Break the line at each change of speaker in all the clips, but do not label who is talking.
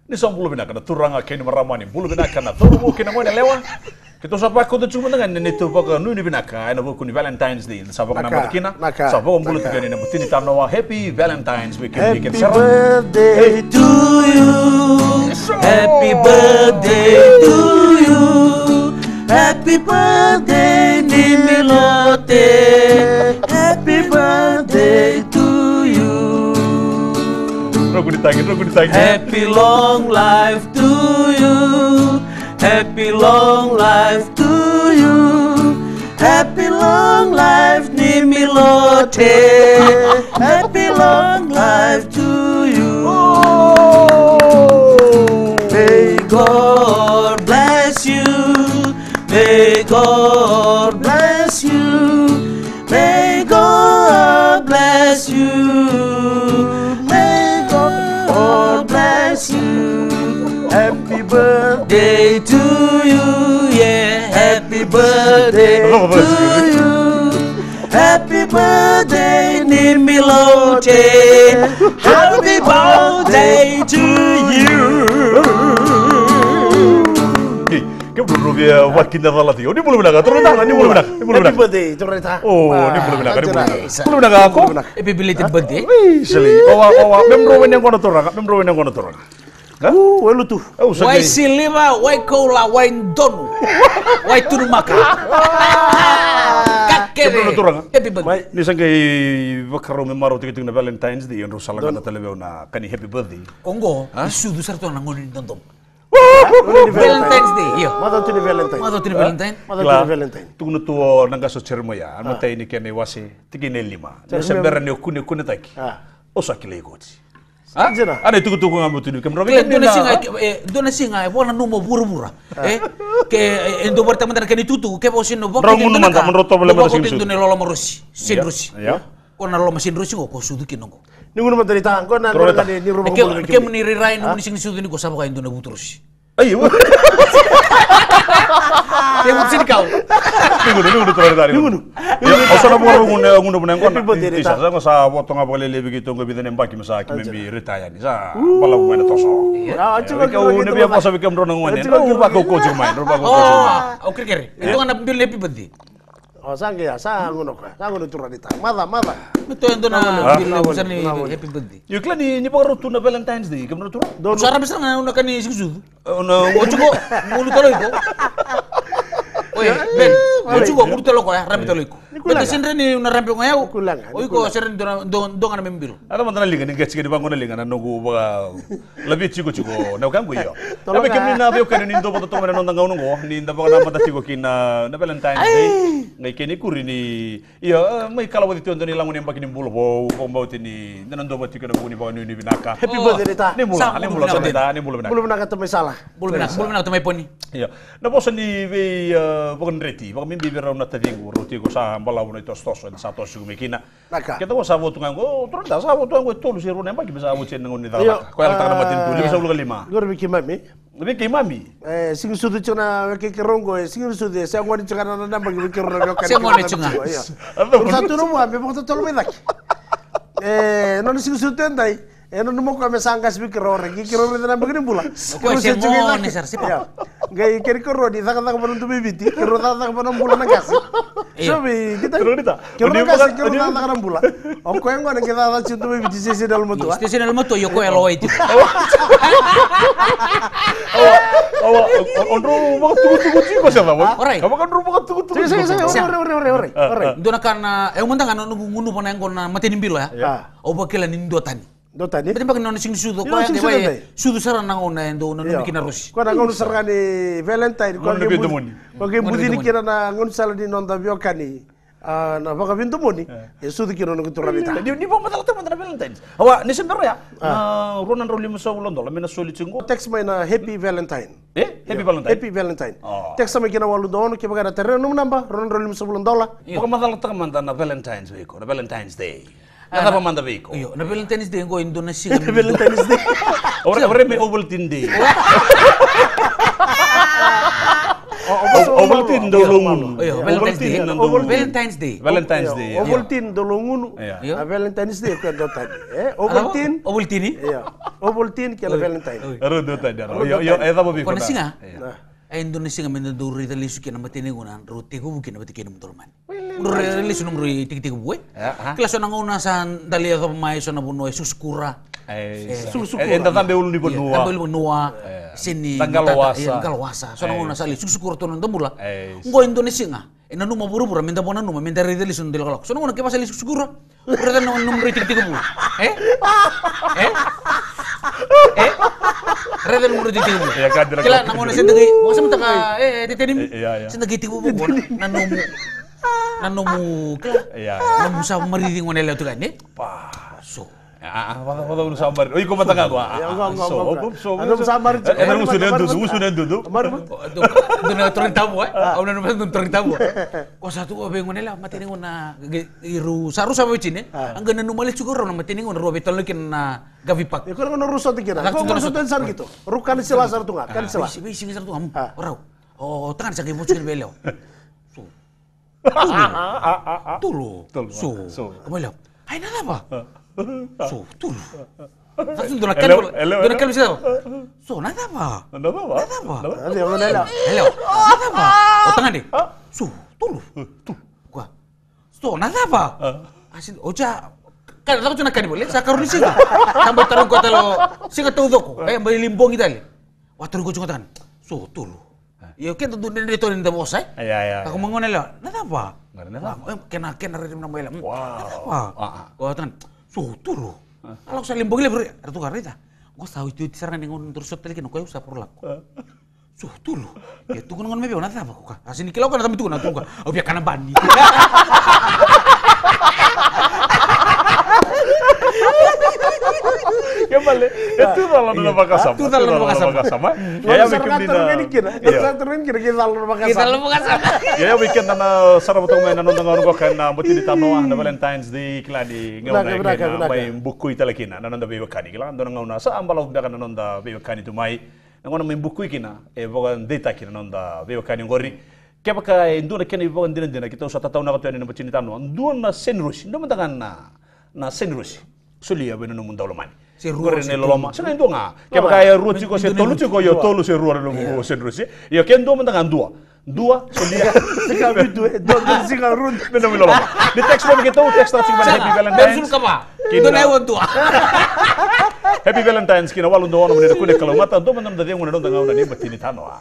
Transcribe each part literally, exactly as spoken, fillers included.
Ni song bulu binaka na turanga kini maramani bulu binaka na turu kini ngone lewa. Kita sapa ko tu cuma dengan ni tu paka nu ni binaka na buku ni Valentine's Day. Sapa ko na matkina. Sapa ko bulu tu kini na butini tamna wa happy Valentine's weekend weekend
Happy birthday to you. Happy birthday to you. Happy birthday Nimilote. Happy birthday to you. Happy long life to you. Happy long life to you. Happy long life Nimilote. Happy long life to you. May God bless you. May God bless you. May God bless you. May God bless you. Happy birthday to you. Yeah, happy birthday to you. Happy birthday Nimilote. Happy birthday to you.
Belum dia buat kita salah tio. Ini belum nak. Turun tangan. Ini belum nak. Ini belum nak.
Happy birthday, turun tangan.
Oh, ini belum nak. Ini belum nak. Belum nak aku.
Happy belated birthday.
Wih, seli. Bawa bawa. Membro yang kono turun. Membro yang kono turun.
Uh, welu tu.
Wai silima, wai kola, wai donu, wai tunu maka. Kakere. Happy birthday.
Ni sangai vakaro memaro tikiting na Valentine's Day yang rusala kana talebe na kani happy birthday.
Kongo, isu du sarto nangonin dondong.
Valentine's
Day, iyo.
Mata tu ni Valentine.
Mata tu ni Valentine.
Mata tu ni Valentine.
Tunggu tuo nangga so cermo ya. Anu tay ni kene wasi tigine lima. Sembera ni kune kune taki. Osa kile ikoti.
Ah, jena.
Ada tunggu tunggu ngamu tu ni kemro.
Dona singa, dona singa, wala numo buru mura. Eh, ke endo bertemu dengan kene tutu, ke posin no bok.
Ramu nu manta menroto boleh
mesin. Bok itu ni lola marusi, sin rusi.
Ya.
Kona lola mesin rusi kok sudu kinongo.
Ni gunu manta dita, kona kona ni ni rumah
bulu. Ke meni rirai nu ni sing sudu ni ko sabo ka endo na buturusi.
Ayo.
Dia mesti kau.
Nunggu dulu, nunggu terus tadi. Nunggu. Asal mau nunggu nunggu nunggu nunggu. Bisa saya nggak sah waktu nggak boleh lebih gitu nggak bisa nembak masa kami bi retire nih. Sah malah main toso.
Ah, coba
kau nabi apa sah bikin drone ngomongnya. Rumah kau coaching main, rumah kau coaching main.
Oh, oke kere. Itu kan ambil lebih penting.
Oh, sange ya, sangu nokra, sangu nuturah dita. Mada, mada.
Betul itu na ambil besar nih happy birthday.
Yuk lah ni ni baru tu na Valentine's Day, kamu nuturah?
Suara besar nggak nak ni sih sudu. Nah, ojo kok mulu talo itu. Oh ya, Ben, ojo kok mulu talo kok ya, rambi talo itu. Betul sendiri ni na rambi kok ya. Oh itu sering dong dong dong ana membil.
Ada mantan lingan ni gacik di bangun lingan nunggu baga lebih ciku ciku. Nah kan gue yo. Tapi kami na beo kan ni ndo poto tongan nonton ngau nunggu. Ni ndo baga nama tadi gue kina na Valentine's Day. Ngai kini kuri ni. Iya, mai kalau waktu itu ndo ni langun yang pakai ni bulu bau kau bau tini. Ndo ndo bati kena buni bawa ni ni binaka.
Happy birthday ta.
Ni mula, ni mula soneta, ni mula binaka.
Bulu binaka tu masalah.
Bulu binaka, bulu binaka tu mai poni.
Iya. Na bosan ni be bukan reti. Baga mimpi bira una tadi gue roti gue sah balau ni tos tos. Satu suku mekina. Kita mau sabu tungang go, terus dah sabu tungang go tolu siru nembak bisa sabu cen ngon ni dalam. Kau yang tak nama tintu, lebih sabu lima.
Gue lebih kimami.
Lebih kimami.
Eh, sing sudu cuna ke kerongo, sing sudu saya ngoni cuna nana nambah lebih kerongo.
Saya ngoni cuna.
Terus satu rumah, memang tu tolu menak. Eh, non sing sudu entai. Eh, non mau kami sangkas bi kerore, ki kerore nana begini pula.
Kau saya ngoni sar siapa?
Gay kiri kerro di tak tak penontu bibiti, kerro tak tak penontu bulan nagasi. Sobi kita kerro nagasi kerro tak tak enam bulan. Aku yang mana kita tak cintu bibiti sisi dalam motor.
Sisi dalam motor yo kau elo itu.
Awak, ondro bakat tunggu tunggu cipa siapa?
Orai.
Kamu kan rumah tunggu tunggu.
Saya saya ore ore ore ore ore.
Itu nak karena, eh umum tangan nunggu nunggu panang kau na mati nimbilo ya. Oh bagian nindo tani.
Dota ni.
Berarti bagian nona sing sudu kau yang dewa sudu saran nang ona endo nona bikin arus.
Kau nak ngon sarkan ni Valentine. Kau yang budi. Kau yang budi ni kira na ngon salah di nonda biokani. Na baka pintu mo ni. Sudu kira nong turun itu.
Di di bawah matal teman teman Valentine. Awak ni sebenarnya ya. Ronan Roli musuh ulon dola. Mina soli cunggu.
Teks main Happy Valentine.
Eh, Happy Valentine.
Happy Valentine. Teks sama kira walu dono kira baga terus nong nambah. Ronan Roli musuh ulon dola.
Baka matal teman teman Valentine's Week. Valentine's Day. Nada pa manda Week.
Iyo, na Valentine's Day ko Indonesia.
Valentine's Day.
Orang orang may Ovaltine Day. Ovaltine dolongun.
Oh iya, Valentine's Day. Valentine's Day.
Valentine's Day.
Ovaltine dolongunu.
Iya.
Valentine's Day kan do tadi. Eh, Ovaltine.
Ovaltine.
Iya. Ovaltine kala Valentine.
Aro do tadi. Yo yo eta mo
Kona singa. Ay Indonesia nga mendo duri tali suki na matini ngunan roti ko bukin na matiki na motorman. Duri tali sunong roti tik tik buwe. Klaso nang una sa dali ako mai so na buno suskura.
Eh suskura. Enta tambe ulu ni bonua.
Tambe ulu bonua. Sini
tanggalawasa.
Tanggalawasa. So nang una sa li suskura to nang tambula. Ngo Indonesia nga. Ina numa buru-buru minta bona numa minta riti li sun dilgalak. So nang una kepa sa li suskura. Ura tan nang numri tik tik buwe. Eh? Eh? Eh? Reden muru di timu. Kila nangona sendiri, mo sa mata ka eh titenim. Sendiri timu mo nanomu. Nanomu kila. Namu sa mariding mo nila to kanya. Pa. So. Ah,
wala wala sa mar. Oy ko matanga ko. So, so.
Ano sa mar?
Ano mo sunan dudu, sunan dudu.
Mar.
Do na trenta mo eh. Ano na naman trenta mo. Ko sa tuwa bengon nila matining na iru saru sa wicin eh. Ang ganda numalit siguro na matining na Robert Tolkien na gavipak.
Ya ko na ruso tikira. Ko ruso tan sar gitu. Rukan sila sar tunga, kan sila.
Bisi bisi sar tunga. Oraw. Oh, tangan sa kimo chikin belaw. So. Tulo. Tulo. So. So. Kamalaw. Ay nada ba? So, tulo. Langsung doon nakal ko. Doon nakal siya. So, nada ba?
Nada ba?
Nada ba?
Ano yung nila?
Hello. Nada ba? O tangan di. So, tulo. Kwa. So, nada ba? Asin oja. Kan ako na kanimo. Sa karon siya. Tambay tarong ko talo. Siya tudo ko. Ay may limbong itali. Wa tarong ko tangan. So, tulo. Yo ken doon dito ni damo say.
Ay ay ay.
Ako mangon nila. Nada ba?
Nada ba?
Kena kena rin na mailam.
Wow.
Ko tangan. So, tulo. Kalau sa limbong ile bro, artu karita. Gua tahu itu disarangan dengan terus hotel kino koyo sa porlak. So, tulo. Ya tu ngon mebe ona tapa ko. Asini kilaw kana tambi tu na tu ka. Obya kana bani.
Kembali, itu dalam nama bakasama.
Itu dalam nama
bakasama.
Ya ya bikin di na. Kita turun kira kita dalam bakasama.
Kita dalam bakasama.
Ya ya bikin na sarap tong may nanon ngon ko kan buti di tanoa na Valentine's Day kladi ngawna na may bukuy talakina nanon da biwa kani kila nanon ngawna sa ambalaw da nanon da biwa kani tumay ngona may bukuy kina e bogan data kina nanon da biwa kani ngori kaya ka induna kena bogan dinan dinan kita usah tataw na ko ni buti ni tanoa nduna senrush ndo mandangan na na senrush sulia beno mun dawlamani
si ruor
ne loloma sana ndo nga ke baka ruo chiko se tolu chiko yo tolu se ruor lo mo se rusi yo ken ndo manda dua dua solia
sika bidu do sika run
beno loloma the text mo ke to text ta chiko happy valentines
bensul ka ba ndo na ewan tua
happy valentines kina walu ndo ono mo ne ko ne kalo mata ndo manda de ngona ndo nga ona ni batini tanoa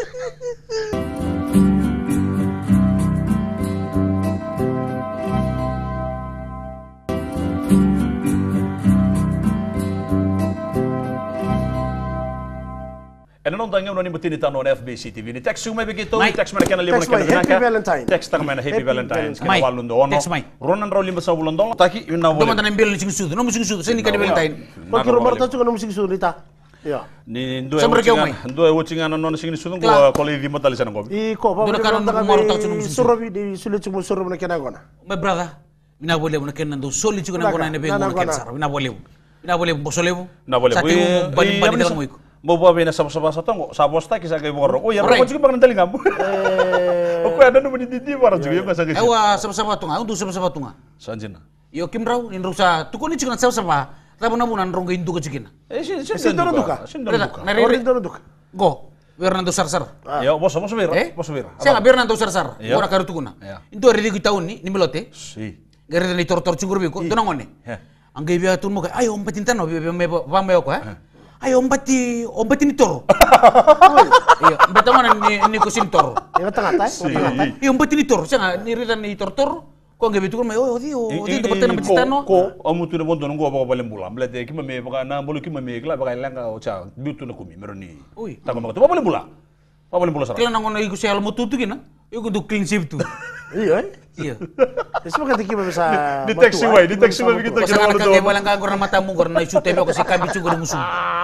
En dan dan ni mutini tano na F B C T V ni text mo bigito text mo na kana libo na kana
Happy Valentine.
text ta mana Happy Valentines kana walundo ono ronan raw limba sa bulondo taki yun na
wala duman tanan bil sing sudo no musing sudo sini kana Valentine
Pag Roberto chuko no musing sulita. Ya.
Ni ndo e wucingan ndo e wucingan non sing sudo ko ko li mo tali sana ko
I ko ba
do kana no maro ta chuno musing
surabi di sulit chumo surabi na kana gona.
My brother mina boleh mo na kana ndo soli chuko na gona ne be ngona kensa mina boleh mina boleh bo solebu
na boleh
bani bani dalam mo iko
Bobo bina sama-sama satu, sabosta kisah kayak borok. Oh ya, orang juga pengen teli kamu. Aku ada nemu di tv orang juga yang kasih.
Ewa sama-sama tunga, untuk sama-sama tunga.
Sanjina.
Yo kim raw, in rusa, tu koni cikna sama-sama. Tapi namun an rongga intu kecikina.
Eh, sih, sih,
Sinto duka.
Sinto duka.
Orang Sinto duka.
Go, biar nanti sar-sar.
Ya, bos, bos bir,
eh?
bos bir.
Saya biar nanti sar-sar. Ora karu tukuna. Itu hari di tahun ni, ni melote.
Si.
Gara dari tor-tor cungkur biko, tu nangone. Anggai biar tu mau, ayo om patintan no, biar me pam me ko, eh. Ayo ombati ombati ni toro. Iya, beta mana ni ni kusin toro.
Yang tengah-tengah.
Iya, ombati ni toro. Saya ni ridan ni tor-tor. Ko nge betu ko me oh dio, dio to patena batistano.
Ko amu tu ne bondo ngo ba balem bulam. Blete ki me baka na bolu ki me kla baka langa o cha bitu na kumi meroni.
Ui.
Ta ko ma to balem bula. Pa balem bula sara.
Kila nangon iku sel mo tutu kina. Iku do clean shave tu.
Iya.
Iya.
Eso kata kita bisa.
Deteksi wai, deteksi wai kita
kira walau do. Kaya walang ka gor na matamu gor na isu tebe ko si kabi chu gor musu.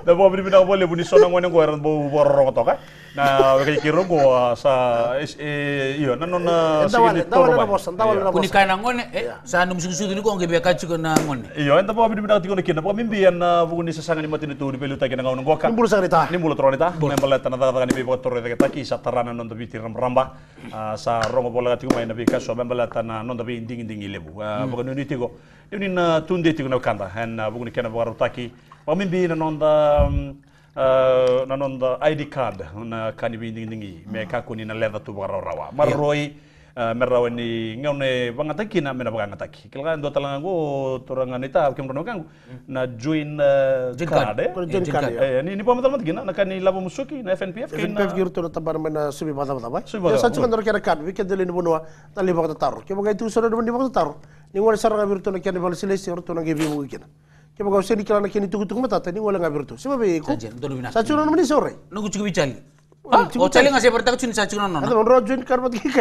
Na po bini bina boleh buni sona ngone ko eran bo borong to ka. Na kay kiro ko sa eh iyo nanon na
sige toro ba.
Kuni kana ngone eh sa num susu ni ko ngebe ka chiko na ngone.
Iyo enta po bini bina tiko kina po mimbian na buni sa sangani matini tu di peluta kina ngone goka.
Nimbulu sanita.
Nimbulu tronita. Membala tanada ka ni be botore ka taki sa tarana non biti ramba sa rongo bola tiko mai na be ka so membala tana non be ding ding ilebu. Bukan ni tiko. Ini na tunde tiko na kanda han buni kina bo taki. Pamimbi na non da Uh, nanon I D card na kani binding dingi me kako ni na leather tu bara rawa marroi uh, merawa ni ngone bangataki na mena bangataki kila do talanga go toranga nita kem rono kang na join uh, card
join card
eh ni ni pamatal mat gina na kani labo musuki na F N P F
kina F N P F giru to tabar mena subi mata mata ba ya sa chukan dor kera card weekend dele ni bonwa tali ba taru ke bagai tu soro do ni ba taru ni ngone saranga biru to na kene bal silesi to na gebi mu kina ke bagai seni kala na kini tugu-tugu mata tani ngole ngabiru to siba be ko sa chukan mani sore
nunggu cukup bicali oh cali ngasih bertak cun sa chukan non
ada on join card mat ki kay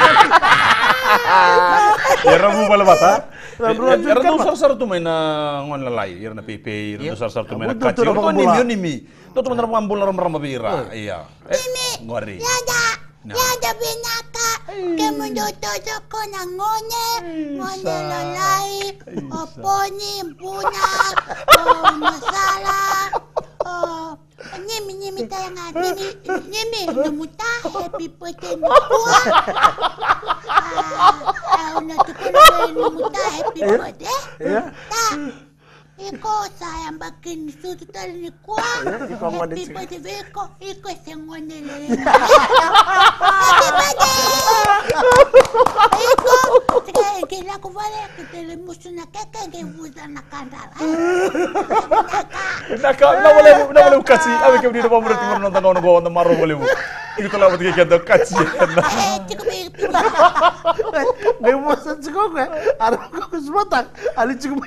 ya rabu bala bata ya rabu sar-sar tu main ngon lalai ya na P P ya sar-sar tu main kaci to ni mi ni mi to to benar ambul ram bira iya eh ngori
Yada binaka, kemudoto ko na ngone, ngone lalai, oponi, puna, masala, nimi nimi tayanga, nimi nimi numuta, happy birthday nukua. Ah, na tukula numuta, happy birthday. Ta. Iko sayang bakin susu tali ni kuah. Happy birthday Veko. Iko sengone lele. Happy birthday. Iko sekarang kira aku balik kita lemusu nak keke ke buza nak kandal.
Nak nak boleh nak boleh kasih. Abi kau di depan berarti mana nonton nonton nonton maru boleh bu. Itu lah betul kita kasih.
Eh cukup itu.
Lemusu cukup kan? Ada aku sebatang. Ali cukup.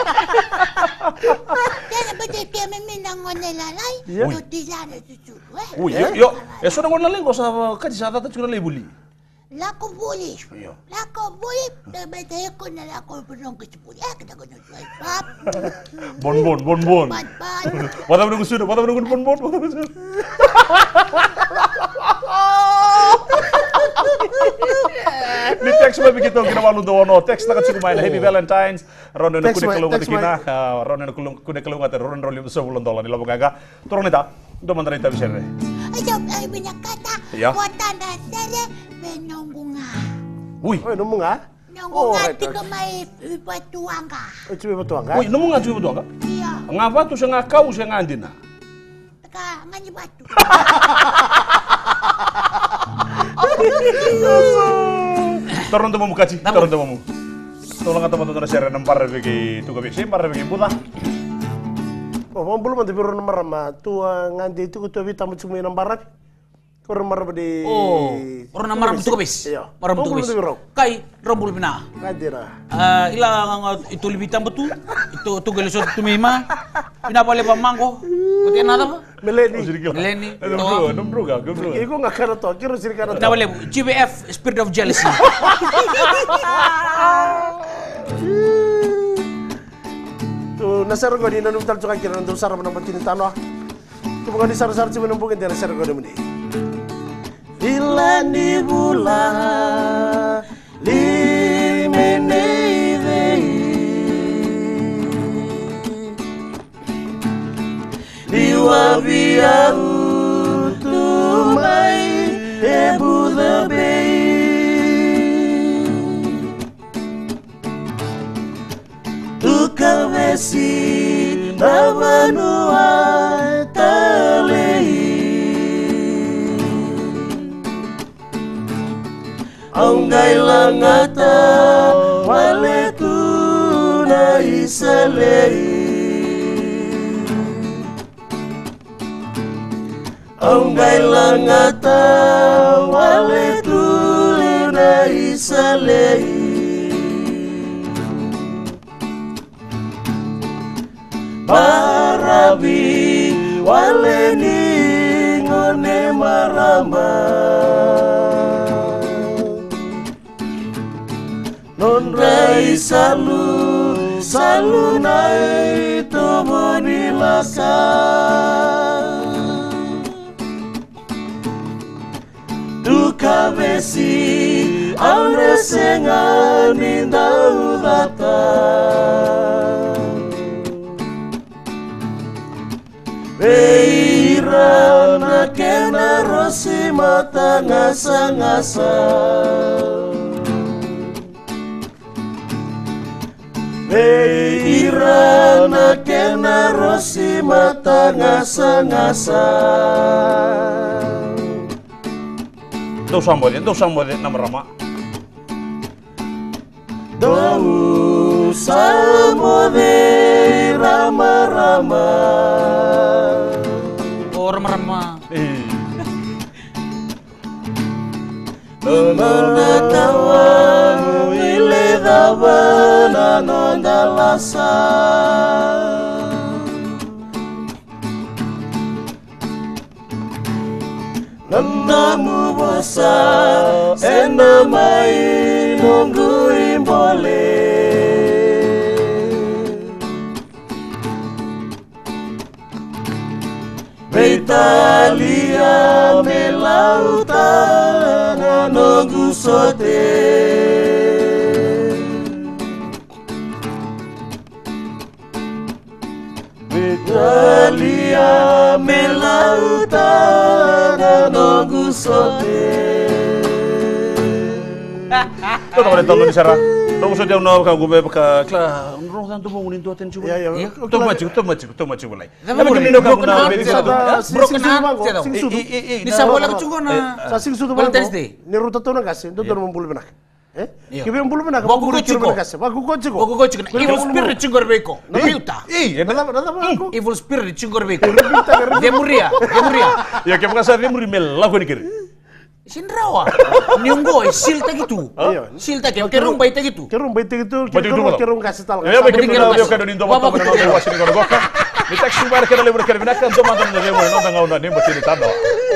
Jangan berdekat memang ngone lalai, tu sana susu.
Oh, yo yo, ya sudah ngone lalai kau sama kaji sana tu cuma lalai buli.
Laku buli, laku buli, berbeda aku nak laku berong kesepuluh, eh kita kena jual bab.
Bon bon bon bon.
Ban ban.
Mana menunggu sudah, mana menunggu bon bon, mana menunggu. Ni teks ba begitu kina walu dono teks na katsuku main Happy Valentines rondo na kude kalunga kina rondo na kude kalunga te rondo rondo so bulan dola ni labo gaga toronita do mandara ita bisere
Ayo ay binakata kota na sele benongunga
Uy
oh nomunga
nongunga tiga mai batuanga
oh tiga batuanga
Uy nomunga tiga batuanga
iya
ngapa tu sa ngakau sa ngandina
ka ngani batu
Turun tu mamu kaci, turun tu mamu. Tolong atau bantu share nomor bagi tu kami sih, nomor bagi buta.
Oh, mau belum nanti biru nomor ma, tu nganti itu tu kita tamu cuma nomor apa? Kau nomor di.
Oh, orang nomor tu kami.
Iya.
Orang tu kami. Kai, rombul bina.
Nganti lah.
Ah, ilang itu lebih tambah tu, itu tu gelis tu mima. Bina boleh pamangko. Kau nada apa?
Meleni.
Meleni.
Nombro, nombro ga, nombro.
Iku nggak kena tu, kira sih kena tu.
Bina boleh G B F, Spirit of Jealousy.
Tu nasar kau di nanti kita cakap kira nanti sarap nampak kini tanah. Tu bukan di sarap sarap cuma nampak kini nasar kau di mana. Ilan di bulan limene Diwa biar tumai ebu the Tukar besi nabanua talei Anggai langata wale tuna isalei Anggai langata wale tuna isalei Marabi wale ningone maramba Non rai salu salunai tobo dilaka duka besi aure senga ninda udata Beira na kena rosi mata ngasa-ngasa Beira na kena rosi mata ngasa-ngasa
Dau sambode, dau sambode nama rama
Dau sambode rama-rama
Oh, rama-rama.
Nona tawa ile dawa na nonda lasa Nona mubosa ena mai nunggu imbole Italia melauta no gusote Italia melauta no gusote
Tuh boleh tolong di sana. Tolong saja unar kau gue beka kla unrong tantu mau nintu atensi.
Ya ya.
Tuh maju, tuh maju, tuh maju boleh.
Tapi
begini dong kau
broken
na
heart,
beri
ya,
satu.
broken heart,
sing
ya,
sing sudu.
Ni sa bola ko chungo na.
Sa sing sudu
Valentine's Day.
Ni ruta to na kasi, do do mo bulu benak. Eh?
Iya.
Kibe bulu benak.
Bago ko chiko.
Bago ko chiko.
Bago ko chiko. Evil spirit chingor beko. Piuta.
Ih,
Nada nada bago.
Evil spirit chingor beko. Demuria, demuria.
ya kayak bekas saya muri mel lagu ni kiri.
Sinrawa. Niunggo silta gitu. Silta kayak kerung baita gitu.
Kerung baita gitu,
Baju
kerung
dulu.
kerung kasih tal.
Ya begitu
Tinggal
na
mas.
yo kado nindo
Bapak
bapak na
betul.
no wasini kono goka. Ni taxi bar kada lebur kada binaka to mantan na demo no tanga una ni bati tado.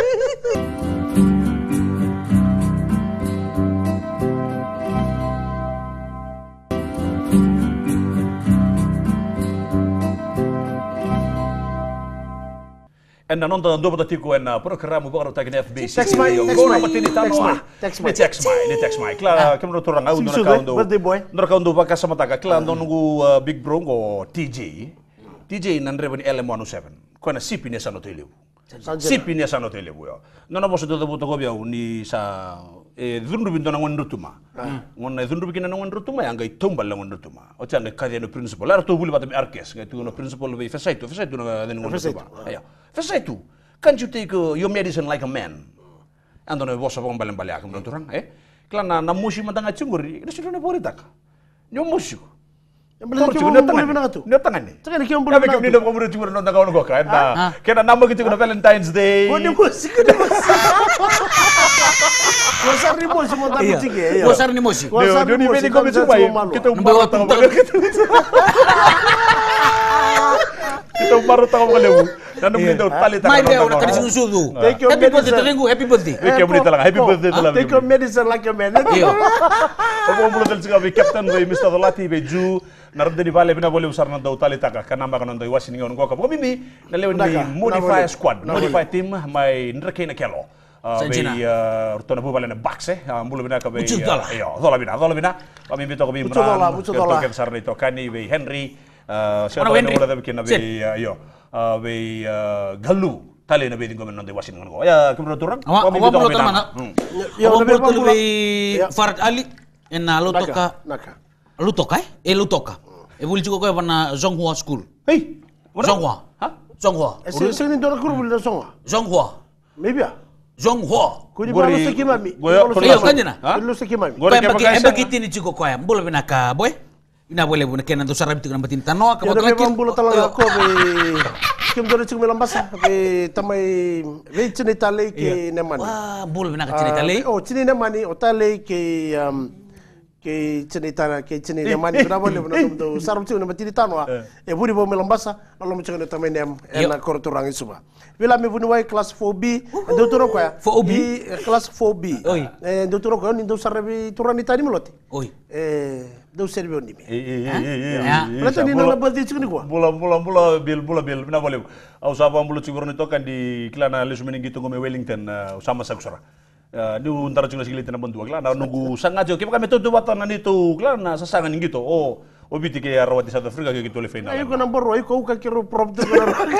En dan onder dobo tatiku en programma baru tagi F B C.
Text my, text
Go
my,
na matini
text
tano.
my, text my.
Ni text my, ni text my. Kla kemo turang au
Sing
na
sudu,
kaundo.
birthday boy.
Na kaundo pa kasama taga kla ndo nungu Big Bro go T J. T J nan reben L M one oh seven. Ko na sipi ni sa no telebu. Sipi ni sa no telebu yo. No na boso do buto go biau ni sa e dhundu bin dona ngon rutuma. Ngon na dhundu bin na ngon rutuma ya ngai tombal ngon rutuma. O chan ka no principal. Ara to buli batam arkes ngai tu no principal be fesaitu, fesaitu na den ngon rutuma. Ayo. Fesaitu. Can't you take uh, your medicine like a man? Ando na bosa pang balang balak mo turang eh. Klana na musi matanga chunguri, ina sino na poritak. Nyo musi.
Yang beli kemo bulu benak tu.
Nyo tangan ni.
Tangan kemo bulu
Kami
benak.
kami ndio kumuri chunguri nonda kawan ko ka. Enta kena nama gitu na Valentine's Day.
Oh, ni musik ni musik. Kuasar ni musik mo tabi chige.
Kuasar ni musik.
Dia dia ni bedi kami cuma kita umbar tahu kita umbar tahu kalebu. Dan beli tahu tali
Mai
tangan.
beo na kani sinusudu.
Take your
Happy birthday
medicine.
talengu, happy birthday.
Wiki beli talang happy birthday talang.
Take your medicine like a man.
Iyo.
Opo mbulo tel siga be captain be mister Dolati be ju narde di vale bina boleh usar na daw tali taka kanamba kanon daw wasi ningon ko ka ko mimi na lewen ni modify squad modify team mai nreke na kelo be rutona bu vale na baxe mbulo bina ka be iyo dola bina dola bina kami bito ko bi
dola, mucho dola.
Ken sarni to kani be Henry
Mana Henry?
wala da be na be iyo be galu tali na be dingo men de wasi ningon ko ya kemro turang
Awa, awa mulo to mana.
Yo,
Awa
lebih
mulo to
mampu
lebih
lah.
Farad Ali. Ena lo toka.
Naka.
Lo toka eh? Eh lo toka. E buli chiko ko na Zhonghua School.
hey
Zhonghua.
ha
Zhonghua.
Ese ese ni dora kuru bulu songa.
Zhonghua.
Maybe ah.
Zhonghua.
Kuni
Gori-
balu seki mami.
Goya-
Balu
Iyo
seki-
kanjina.
Ha?
Balu seki mami.
Gori
Kaya
ke
bagi
bagasa-
e bagi tini chiko ko ya. Mbolo bina ka boy. Ina boleh buna kena do sarab tikna batin tano ka
Ya
boto
dami
lakin.
bulu talang ako be kim dora cik melam basa be tamai be cini tale ke nemani.
Wah, mbolo bina ka tini tali.
Oh, cini nemani o tale ke um ke cini tana ke cini nemani berapa le bena tu sarum cik nama tini tanwa. E budi bo melam basa lalu macam ni tamai nem ena kortorang isuba. Bila me buni wai kelas four B, do turun ko ya.
four B?
Kelas four B.
Oi.
Eh do turun ko ni do sarabi turani tani meloti.
Oi.
Eh deu serve oni me.
Eh eh eh eh.
Berarti ni na badi chikni kwa.
Bula bula bula bil bula bil mina boleh. Au sapa bulu siguro nito kan di klana lesu meningito ngome Wellington usama sakusara. Ni untara chunga sigili tena bantu klana nunggu sangajo kipa kami tutu watan nito klana sasangan ngito. Oh obiti ke arwati South Africa ke gitu le final.
Ayo ko number ayo ko ka kiro prop tu.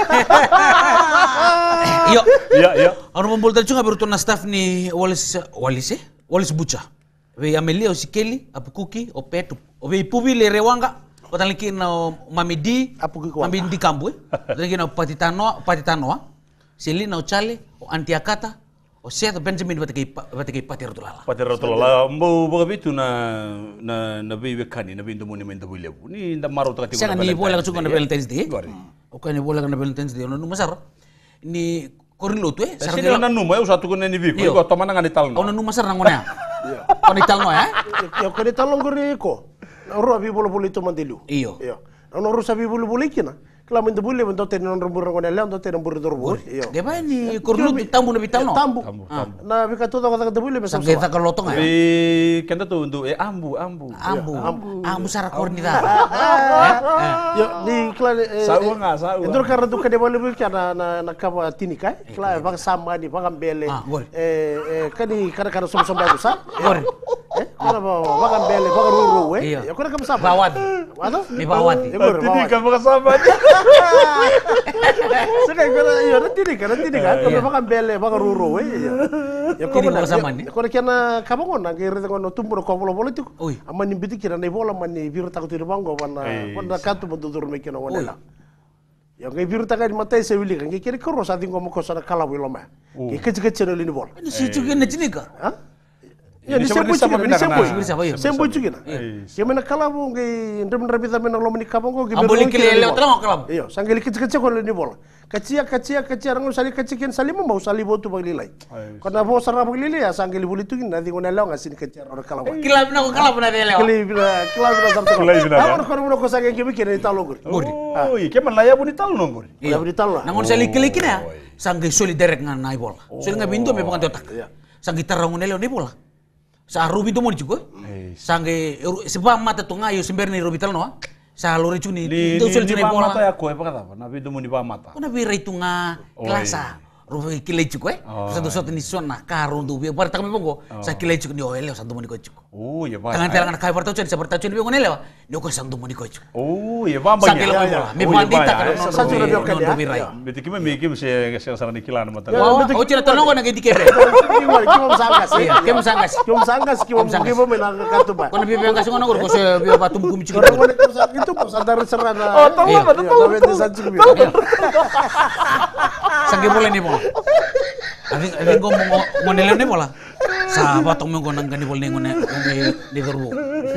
Iyo.
Iya iya.
Ano mong bolta chunga beruto na staff ni Wallace Wallace Wallace Bucha. Ve Amelia Osikeli, Apukuki, o Petu. O ve Ipubi le rewanga. O tanliki na Mamidi,
Apukuki kwa.
Mamidi Kambu. O tanliki na Patitano, Patitanoa. Selina o Chale, o Antiakata, o Seth Benjamin batake batake Patirotulala.
Patirotulala. Mbo boga bitu na na na be wekani na be ndo moni menda bule. Ni nda maro takati.
Sanga ni bola ka chunga na Valentine's Day. O ka ni bola ka na Valentine's Day no numasar. Ni korilo tu eh.
Sini na numa eu satu ko ni vi ko to mana ngani talno.
O no numasar na ngona. Koni talno eh?
Yo koni talno ngori ko. Ro abi bolo bolo to mandelu.
Iyo.
Iyo. Ono ro sabi bolo bolo kina. Kala mende bolo mendo te non rumur ngone le ndo te rumur do rumur. Iyo.
De ba ni korlo tambu na bitalno.
Tambu. Na bi ka to da ka bolo be sa.
Sangge ta kalotong eh.
Eh kenda tu untuk eh ambu ambu.
Ambu. Ambu sara kornida.
Yo ni kala
Sawa nga sawa.
Endor karena tu kade bolo kana na na kaba tinika. Kala ba sama ni ba bele. Eh eh kani kada kada som som ba sa.
Gor.
Eh, kana ba ba bele ba ruru we. Ya kana kam sa.
Bawat.
Ano?
Ni bawat.
Tini kan makasama.
Saka kana yo tini kana tini kan kana ba bele ba ruru we. Ya ko
na sama ni.
Ko kana kaba ngona ngere ngono tumburo ko bolo politiko. Amani bitikira na bola mani biru takuti bango wana wana kantu mundur me kena wana. Ya ngai biru takai matai se wili kan kiri koro sa tingo mo kosana kala wilo ma. Ke kecil kecil ni bol.
Ni si juga na cinika.
Ha? Ya ni sembo cikin, ni sembo.
Sembo.
Sembo cikin. Ya mena kala mo ngai ndem ndem ta mena lo meni kabango ke.
Amboli kile le telo kalam.
Iyo, sangeli kecil kecil ko ni bol. Kecil kecil kecil rango sali kecil sali mo mau sali botu baglilai. Karena bo sarra baglilai ya sangeli buli tu na tingo na lo ngasin kecil ro kala.
Kilab na ko kalab na de lewa.
Kilab na kilab na sarta.
Kilab na.
Amon ko mo ko sangeli ke bikene talo gori.
Gori.
Oh, ke man laya buni tal no gori.
Ya buni tal.
Nangon sali kile kina sangge solidarek nga nai bola. Soli nga bindo me pangan totak. Sangge tarangon ele ni bola. Sa rubi do mo juga. Sangge sebab mata tu ngayo semberni rubi tal no. Sa lori cuni
do soli cuni bola. Mata ya ko e pakata. Na bindo mo ni ba mata.
Ona bi rai tu nga klasa. Rubi kile cuko eh. Sa do sot ni sona karun do bi bar takme pongo. Sa kile cuko ni oele sa do mo ni ko cuko.
Oh, ya ba.
Tangan telangan kai bartau cuni sa bartau cuni bi ngone lewa. Ni ko sang do mo ni ko cuko.
Oh, ya ba ba.
Sa kile bola. Me bandita kan.
Sa cuni bi okan
ya.
Beti kime me kim se se sarani kilana mata.
Wow, o cina tolong na gedi kebe.
Kim sangas.
Kim sangas.
Kim sangas kim sangas mo mena kartu ba.
Kono bi bengas ngono ko se bi batum kum ciki.
Orang ngone kim sangas itu ko sadar serana.
Oh, tolong ba tolong.
Dawe sanci bi.
Sangge bola ni bola. Abi abi ngomong ngonele ni bola. Sa batong mo ngonang gani bola ni ngone di dorbo.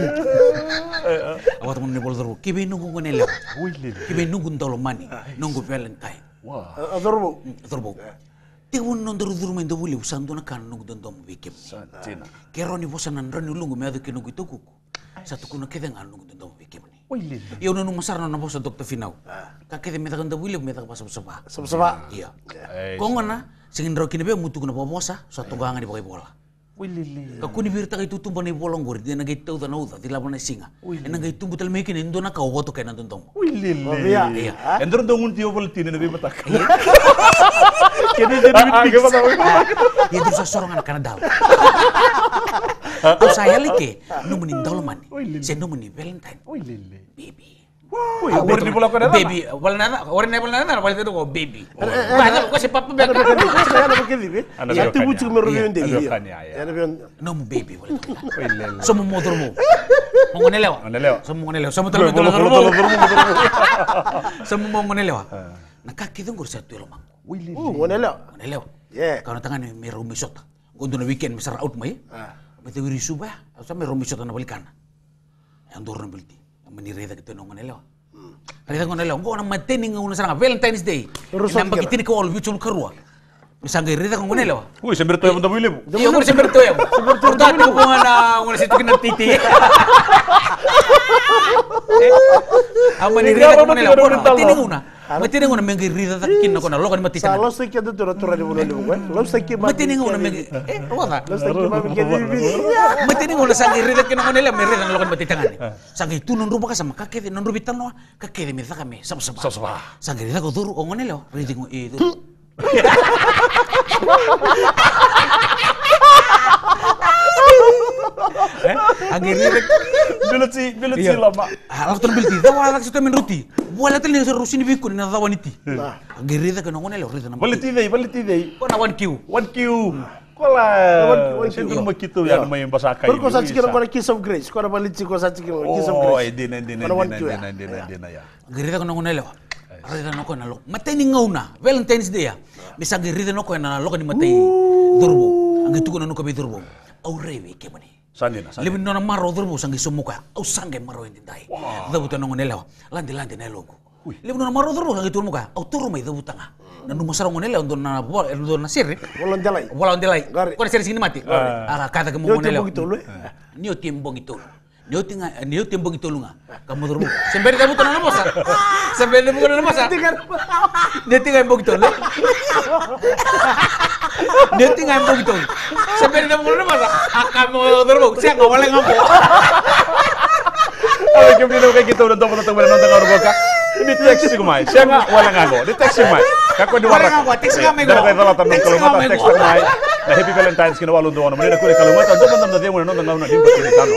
Awat mo ni bola dorbo. Kibe nunggu ngonele. Kibe nunggu ndolo mani. Nunggu Valentine.
Wah. Dorbo.
Dorbo. Tiwon non duru duru mendo bule usando na kan nunggu dondom bikim.
Satina.
Kero ni bosan nan rani lungu me adu ke nunggu itoku. Satu kuna kede ngal nunggu dondom bikim ni.
Wili.
Iyo nung masar na bosan dokter Finau. Ka kede me takanda bule me tak pasap sapa.
Sapa.
Iya. Kongo na singin ro kine be mutu kuna bobosa satu gangan di pakai bola.
Wili.
Ka kuni birta kai tutum bani bolong gori dia nagai tau dan uda tila bana singa. Ena gai tumbu tel mekin endo na ka woto kai nanton tom.
Wili.
Iya.
Endro dongun tio bol tine nabi matak.
Kini jadi
ke mata.
Ya itu sesorongan kana dal. Kau saya like numuni dal mani. Saya numuni Valentine.
Wili.
Baby.
Wih, baru di pulau Kedara.
Baby, wala na, wala na wala na, wala itu ko baby. Bahasa ko si papa
Ada
beka.
begini, ada begini, bi. Satu bucu merugikan dia.
Ada
No baby wala itu. Semua motor mo. Mo ngonelewa.
Ngonelewa.
Semua ngonelewa. Semua tolo tolo tolo. Semua mo ngonelewa. Nakakita ngor sa tulo mang.
Wili.
Oh, ngonelewa.
Ngonelewa.
Yeah.
Kalau tangan may rumisot. Gondo na weekend besar out mo eh. Betul wiri suba. Asa may rumisot na balikan. Ang duro na bilti. Menireda kita nongon elewa. Reda ngon elewa. Ngo na mateni nguna saranga Valentine's Day. Nang bagitini ko all bichul karua. Misangge reda ngon elewa.
Wih, sember toya mo tabuli mo.
Iyo ko sember toya. Portati ko nga nguna situ kina titi. Ama ni reda ngon elewa. Mateni nguna. Mati ning una mengi rida takin na kona lokan mati
Sa
tangan.
lo sai ke tura tura di bulan libu. Lo sai ke
Mati ning una mengi eh wala.
Lo sai ke mami ke bibi.
Mati ning una sangi rida kin na le merida na lokan mati tangan. Sangi tu non rupa ka sama kake non rubitan no kake mi thaka me sab sab.
Sab sab.
Sangi rida ko duru ongone lo ridi ngo itu. Eh, akhirnya
Bilut si, bilut si lama.
Alak ton bilti, dawa alak sito men ruti. Wala tel ni rusini bikku na dawa niti. Akhirnya ka nongone lo rida na.
Balit idei, balit idei.
Ko na one Q.
One Q. Kola. Sento numa kitu ya numa yung basaka.
Pero ko sa chikin ko na kiss of grace. Ko na balit ko sa chikin kiss of
Oh,
grace.
eh din din din
Ko na one
din
Q ya.
din din din ya.
Akhirnya ka nongone lo. Rida no ko na lo. Matay ni ngauna. Valentine's Day ya. Bisa akhirnya no ko na lo ka ni matay durbo. Ang gitu ko na no ka bi durbo. Aurewi ke mani.
Sandina, sandina.
Lebih nona maro durbo sangi sumuka. Au sange maro indai. Dabuta nongone lo. Landi landi na logo. Lebih nona maro durbo sangi turmuka. Au turu mai dabuta nga. Na numa sarong ngone lo don na bol don na sirri.
Walang jalay.
Wala on delay.
Gari.
Ko sir sini mati. Ara kata ke mo
Yo
ngone lo.
timbong itu lo.
Nio timbong itu. Nio tinga nio timbong itu lunga. Kamu durbo. Sembere dabuta na mosa. Sembere dabuta na mosa. Dia tinggal embong itu lo. Dia tinggal embong itu. Sembere dabuta na mosa. Kamu durbo. Siya nga wala nga po.
Ay, kung dito kay kita udah dapat datang pada nonton ngaruh ka. Ini teks sih kumai. Siya nga wala nga go. Di teks kumai. Kako di
Wala
warak.
nga go, teks nga may go.
Dara kay tala tanong
Teks
kalau
nga
mata
may
teks
go.
kumai. Na happy Valentine's kinawalu doon. Mali na ko kalau mata do man na demo nonton ngaruh na dimba kinitano.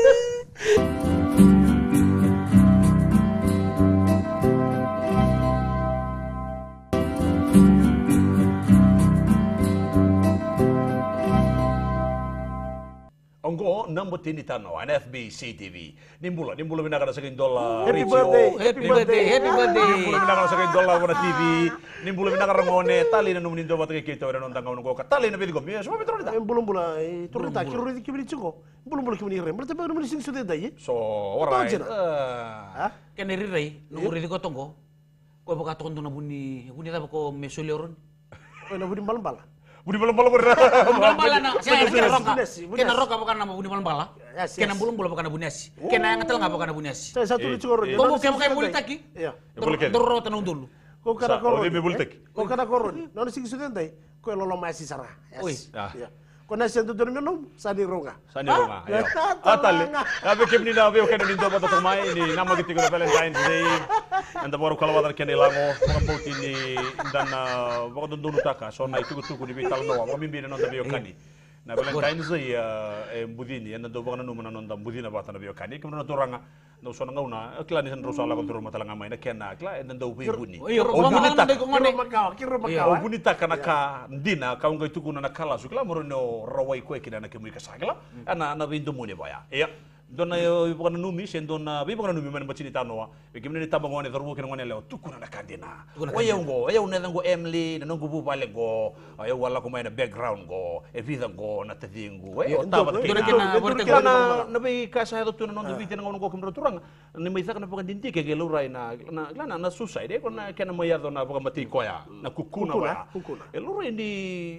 Ongo number tini tano N F B C T V. Nimbula, nimbula minakara sa dola.
Happy birthday.
Happy birthday, happy birthday.
Nimbula minakara sa dola wana T V. Nimbula minakara ngone tali na numunin do batake kita ora nonton ngayon ko. Tali na bidigo. Miya, suma bitro
Ay bulong bula ay turun ta kiro rin kibili chuko. Bulong bula kibili rem. Berarti ba naman sing sude dai?
So, alright.
Tawag
Uh,
Ha?
Kene rirai, nunguri di kotong ko. Ko baka to na buni, buni ta ko mesulioron.
Ay na budin balang bala.
Budi malam-malam ko rin.
Bala na, siya kena roka.
Bunesi, bunesi.
Kena roka baka na buni bala.
Yes, yes.
Kena bulong bula baka na bunesi. Kena ngatal nga baka na bunesi.
Saya satu ni chuko rin.
Ko mo kaya kaya buli taki.
Iya.
Boleh kaya.
Doro tanong dulu.
Ko kada
Sa-
koron.
oh, di bultek.
Ko kada koron. Non sing sude dai. Ko lolo masi sara.
Uy.
Ah.
Iya. Ko na siya doon menom sa di ronga.
Sani ko nga. Ayaw. Ah, tali. Sabi kim ni nabi okay nindo pa tatumay ni nama gitu ko Valentine's Day. Anda baru kalau watar kene lango mga puti ni dan baka doon doon taka. So na itugo-tugo ni bital no. Mga mimbi na nonton biyo kani. Na Valentine's Day eh budini anda do baka nanuman na nonton budina bata na biyo kani. Kim na turanga no so nga una kla ni san rosala ko turo matala nga may na kena kla enda do buni.
Iyo,
O
wa
bunita.
man ko
Kiro
ngone.
makaw, kiro
O
makaw.
bunita kana ka ndina ka ngai tuku na nakala sukla moro no rawai ko ekina na kemui ka sagla ana na rindo mune baya. Iya. Dona yo bukan numi sen dona bi bukan numi man bacini tanoa. Bikimne ni tabang ngone terbu kina ngone leo tuku na nakandina. Oya ngo, oya una ngo Emily na ngo bu pale go. Oya wala ko may na background go. E vida go na tadingu. Oya tabat
Dona
kina.
kena borte ko.
Kana na bi ka sa to na non bi tena ngono go kimro turang. Ni mai sakana bukan dinti ke gelurai na na na na susai de ko na kena mo yado na bukan mati ko ya. Na kukuna
Kukuna,
ba.
kukuna.
Elurai ni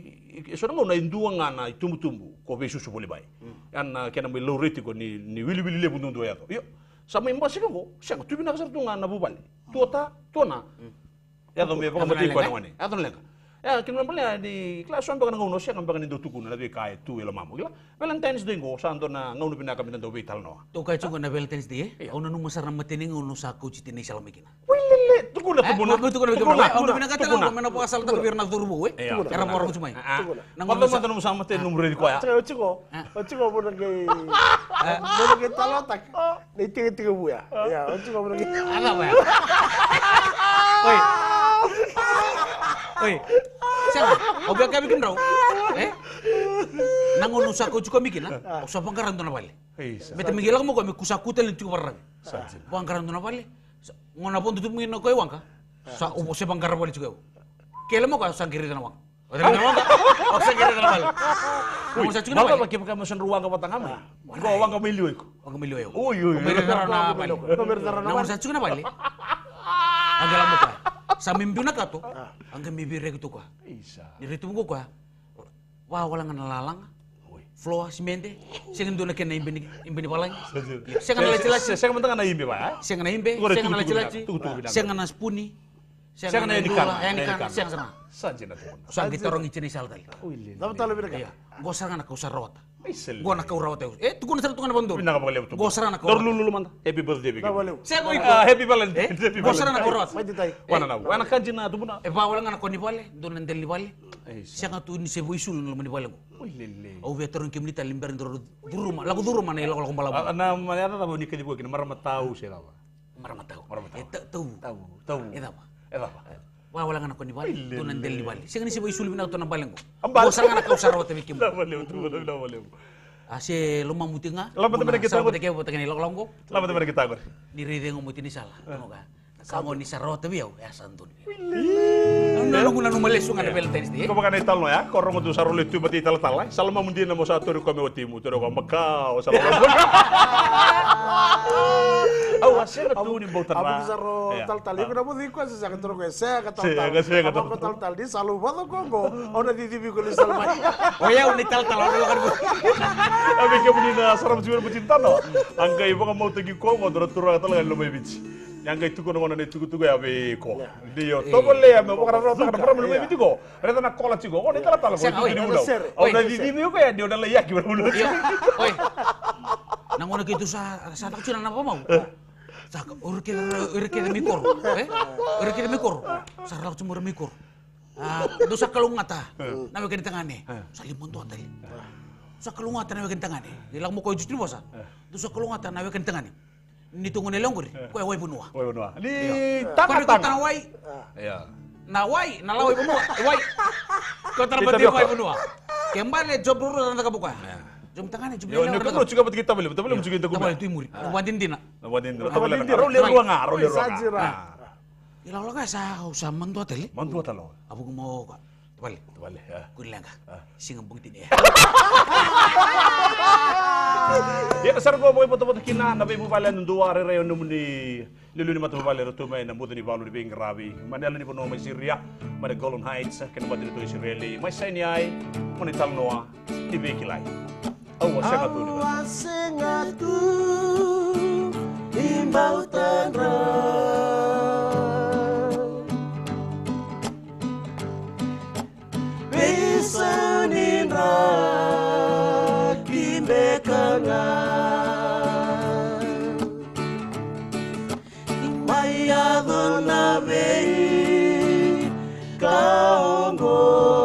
so ngo na induanga na tumbu-tumbu ko be susu boleh bai. An kena mo loreti ko ni ni wili wili lebu ndo ya. Yo. Sama imba sih ko. Siya tu bina kasar tunga na bubali. Tuota, tuona. Ya do me baka mati ko na ngani. Adon lenga. Ya kin pala di kelas one baka ngono siya kan baka nindo tuku na labi kai tu elo mamu. Gila. Valentine's Day go sando na ngono bina ka binan do vital no.
To kay chungo na Valentine's Day. Au na nung masarang matining uno sa coach tini salamikina.
Wili tuku na tuku na.
Tuku na tuku na. Au na binakata na mena po asal ta birna turbo eh.
Iya.
Era mo ko sumay.
Nang mo sa tanong sama te numero di ko ya.
Saya ciko, ciko mo nagay, mo nagay talotak. Na iti-iti mo ya. Ya, ciko mo nagay.
Ano ba? Oy. Oy. Siya, obi ka bikin raw. Eh? Nangono sa coach ko mikin ha. Sa pangkaran to na bali.
Isa.
Beta migila mo ko mi kusakutel ni tiko parang. Pangkaran to na bali. Ngona pon tutup ngin ko iwang ka. Sa upo sa pangkaran bali tiko. Kela mo ka sa kiri na wang. O dali na wang ka. O sa kiri na bali. Mo sa tiko na
Baka
bali.
baki ka mo san ruang ka patang amay. Ko wang ka milyo ko.
Wang milyo yo.
Uy uy.
Kumerdara na bali.
Kumerdara na
Nang
bali.
sa tiko na bali. Ang galang mo ka. Sa mimpi na ka to. Ang gamibire ko ka.
Isa.
Dirito mo ko ka. Wah, wala nga nalalang. Flow simente. Siya nga doon na kena imbini imbini palang. Siya nga nalachilachi.
Saya mentang na imbe ba.
Siya nga na imbe.
Tugu na
Siya nga
tugu-tugu
nalachilachi.
na, tugu-tugu na.
Siya nga na spuni.
Siang na ikan.
Yang ikan siang sana.
Saja na tuh.
Sang kita orang icini sal tali.
Dapat talo bira
Iya. Gua sarang anak kau sarot.
Isel.
Gua anak kau rawat eu. Eh, tu gua nasar tu kan bandur.
Pindah kapag lewat.
Gua sarang anak kau.
Dor lulu lu manta. Happy birthday bikin.
Dapat lew.
Saya gua
Ah,
ikut.
happy Valentine.
Eh, gua sarang anak kau rawat.
Maju tay.
Wana na. Wana kanji na tuh buna.
Eh, bawal nga anak kau ni bale. Doon nandel ni bale. Siang atu ini sebo isul naman ni bale ko.
Uy lele.
Au veteran kim ni talim berin dor duruma. Lagu duruma na ilako ko balabu.
Na mana tahu ni kaji bukan maramat tahu sih apa.
Maramat tahu.
Maramat tahu.
Eh, tahu.
Tahu. Tahu.
Eh, apa?
Eh apa?
Bawal nga anak kau ni bale. Doon nandel ni bale. Siang ni sebo isul bina to na bale ko.
Ambal.
Gua sarang anak kau sarot bikim.
Lama lewat tuh buna lama lewat.
Ase luma mutinga.
Lama temen kita
Sarot
gua.
ke botak ni loklam ko.
Lama teman kita gor.
Diri dia ngomong ini salah, tau ka? Kamu ni sarot tapi ya, ya santun. Lalu guna numalis sungai ada Valentine's Day.
Kau makan ital no ya? Korong itu sarul itu berarti ital tal. Salma mundi nama satu riko me otimu, tu riko Macau, salma. Awas saya tu ni bau
Abu
terang.
saro tal tal. Iku namu di ko sa katro ko sa ka tal
Saya,
tal.
saya ka tal
Apa tal tal di salu foto Kongo. Ona di T V ko salma.
Oh ya, uni tal tal, orang kan.
Abi kamu ni na saram jual bercinta no. Angga ibu kamu mau pergi Kongo, terus turun atal kan lumai bici. Yang kayak itu kono kono itu tuh ya abi ko. Dia to boleh ya, mau karena rota karena pernah lumai bici ko. Reta nak kolat cigo, oh ni tal tal.
Siang, oi,
di mulau. Oh na di T V ko ya, dia udah layak gimana mulut.
Iya, oi. Nang ngono gitu sa sa tak cina apa mau. Sa urut kita urut kita mikor, eh? Urut kita mikor. Sa raw cuma mikor. Ah, dosa kalungata. Nawe kan tangane. Sa limon to atali. Sa kalungata nawe kan tangane. Ilang mo ko justru bosa. Dosa kalungata nawe kan tangane. Nitungo nilong ko ri. Ko way bunua.
Woi bunua. Di
Tapi ko
takatan.
tanaway.
Iya.
Naway, nalaway bunua. Way. Ko tarbati way bunua. Kembali job dulu na kabuka. Jom tangane, jom
Yo, ni kamu juga buat kita beli, betul belum juga kita
Tahu
guna.
itu imuri. Buatin dina.
Nawadin dulu.
Nawadin
Tahu
dina.
Role ruang ah, role ruang.
Sajira.
Ilaw lang ka sa sa manto atali.
Mantu talo.
Abu ko mo ka. Tawali.
Balik ya.
Kulang ka. Singang bugtin eh.
Ya kasar ko boy foto foto kina na mo pala nung dua re re nung ni lulu ni matu pala ro tumay na mudo ni balu ni bing grabe. Manalo ni puno may Syria, may Golden Heights, kan ba dito Israeli. May sa ni ay mo ni talnoa ni Bekilay. Awas sa katu ni.
Awas ngatu imbau tanra. Bisa nindra kimbekangan Mayado na vei kaongo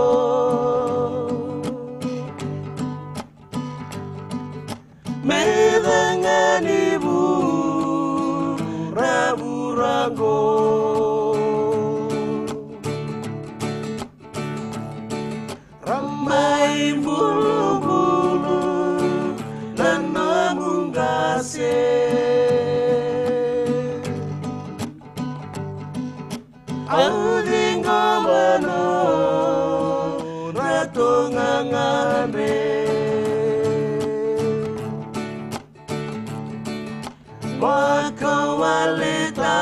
Medangan ibu rabu-rango Ramai bulu-bulu dan menggase Auding gomano ratungangabe Maka walita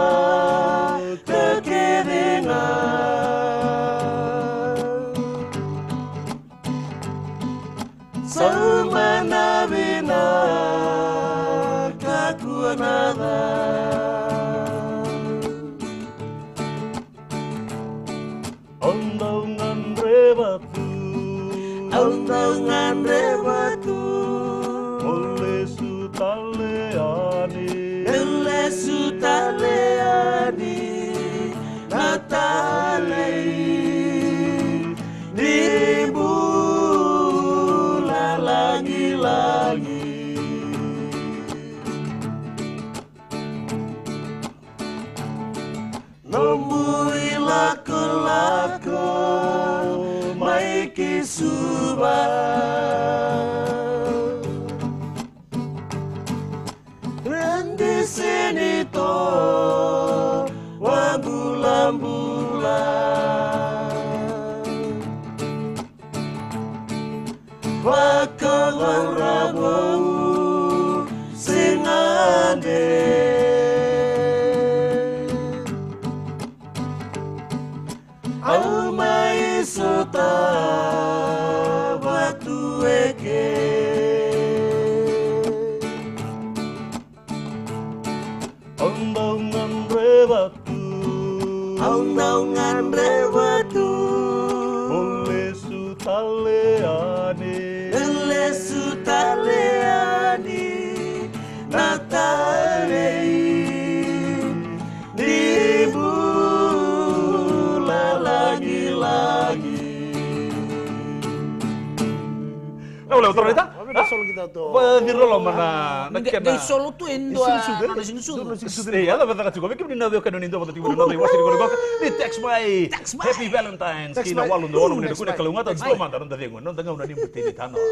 kekiringan Semana bina kakunada
Ondongan rebatu
Ondongan rebatu
Oleh sutaleani
Ele sutaleani Natalei Di bulan lagi-lagi Nombui lako-lako Maiki subah Dan di sini to bulan-bulan Wakawang rabau singade Almai sota batu eke
Ondongan rebatu
Aung-aungan rewatu
Ole sutaleane
Ele sutaleani Natalei Dirimu lagi-lagi
Nah, boleh utara kita?
Apa solo kita tuh?
Bangiro lo mana?
Dai solo tu endo a nana sing sudu.
Iya, lah betul juga. Bikin nina kan nindo betul tiba nina wasi di gorgo. Ni text my Happy Valentine's kina walu ndo ono ni kuna kalunga ta slow manda ronda dengo. Non tanga una ni buti di tano.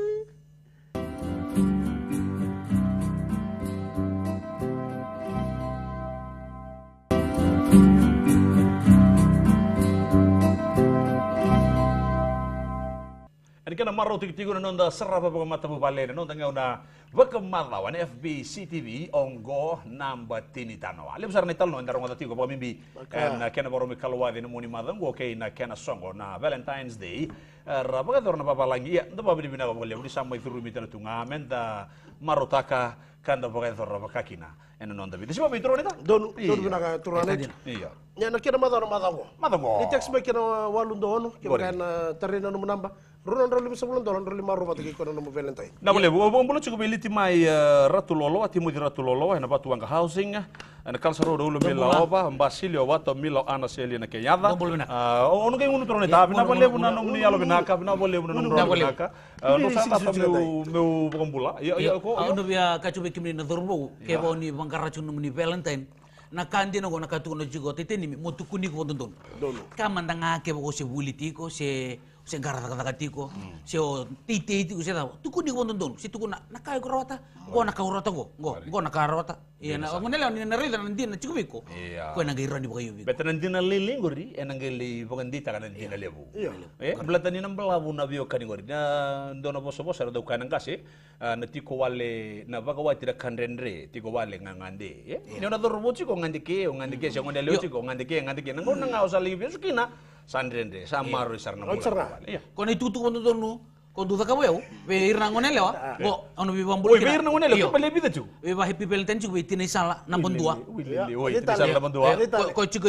Ani kana marro tigo na nonda serapa pa mata bu balena non tanga una wakamada wan F B C T V ongo namba tini tano. Ale besar netal no ndaro ngata tigo pa mimbi na kana boro mi kalwa de moni madam go okay na kana songo na Valentine's Day. Raba ka dorna papa langi ya ndo pa bina ko le di samai turu mi tana tunga menta marro taka kanda pa ka dorna pa kakina. Eno non da bi. Sipa bi turu nita?
Don don bina ka turane.
Iya.
Nya na kena madaro madaro.
Madamo.
Ni text ba kena walu ndo ono, kena kana terreno no namba. Runan roli sebulan dolan roli maru pati ko no Valentine.
Na boleh, bo bolo cukup beliti mai ratu lolo, ati mo di ratu lolo, na batu ang housing, na kalsaro do ulo mila oba, basilio wato mila ana seli na kenyada. Ah, ono kay uno trone ta, na boleh una no ni alo binaka, na boleh una no binaka. No sa ta meu meu bombula. Ya ya ko.
Ono bia kacu bekim ni na dorbo, ke bo ni bangkara chunu ni Valentine. Na kandi na ko nakatu no jigo teteni mo tukuni ko dondon. Kamandanga ke bo se bulitiko se se gara-gara-tiko, se o titi-tiko se tau. Tuku ni wondon si tuku na nakai ko rawata, ko nakaurata ko, go, go nakarawata. Iya na, mo nila ni narida na ndi na chikubiko. Ko na gairo ni bakayo biko.
Betan ndi na lilingori, enang gali pagandita ka na ndi na lebu. Eh, belatan ni nang balabu na biyo kaningori. Na dono boso-boso na daw kanang kasi, na tiko wale na bagawa tira kanrenre, tiko wale ngangande. Eh, ni na dorbo chiko ngandi ke, ngandi ke, siya ngandi leo chiko, ngandi ke, ngandi ke. Nang nang ngao sa libi sukina. Sandrende, sama isar na
bulan.
Iya.
Kono itu kono donu, kono duda kamu ya, be irna ngone lewa, go, ono be bambul.
Oh, be irna ngone lewa, kembali lebih tu.
Be bah happy Valentine juga be tinai sala na bondua.
Oh, tinai sala na bondua.
Ko cuko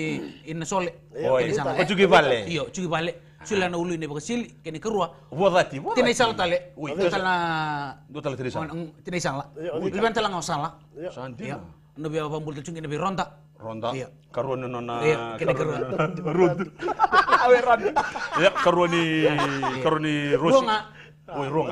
in sole.
Oh, ko cuko vale.
Iyo, cuko vale. Sila na ulu ini bakasil, kini kerua.
Wadati, wadati.
Tinai sala tale.
Ui,
tala.
Do tala tinai sala.
Tinai sala. Liban tala ngau sala.
Santi.
Ono be bambul tu cungi be ronda.
Ronda, karuan nona,
kena karuan,
rud, aweran, ya karuan ni, karuan ni Rosi, oh ruang,